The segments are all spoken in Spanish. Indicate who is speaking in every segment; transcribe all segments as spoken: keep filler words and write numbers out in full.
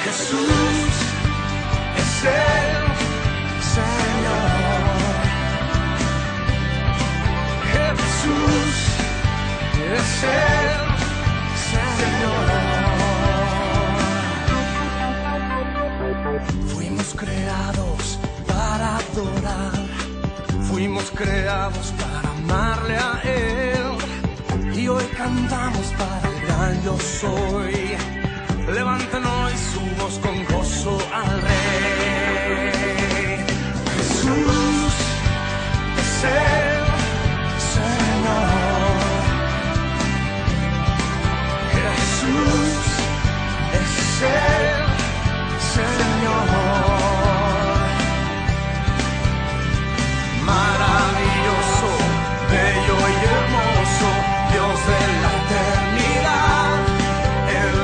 Speaker 1: Jesús es el Señor. Jesús es el Señor. Fuimos creados para adorar, fuimos creados para amarle a Él, y hoy cantamos para el gran yo soy. Levanten hoy su voz con gozo al Rey. Jesús es el Señor. Jesús es el Señor. Maravilloso, bello y hermoso, Dios de la eternidad, el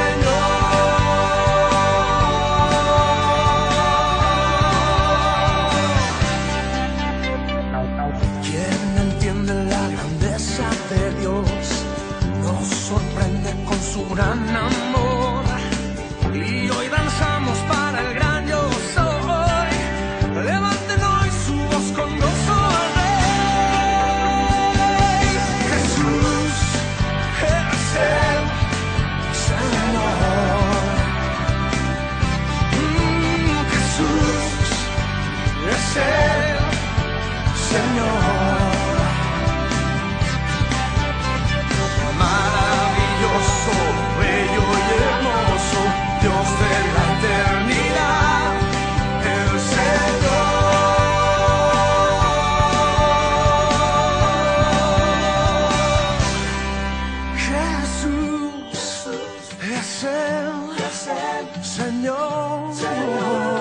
Speaker 1: Señor. ¿Quién entiende la grandeza de Dios? Nos sorprende con su gran amor, y hoy danzamos para el gran yo soy. Levanten hoy su voz con gozo al Rey. Jesús es el Señor. Mm, Jesús es el Señor. Maravilloso, bello y hermoso, Dios de la eternidad, el Señor. Jesús es el Señor.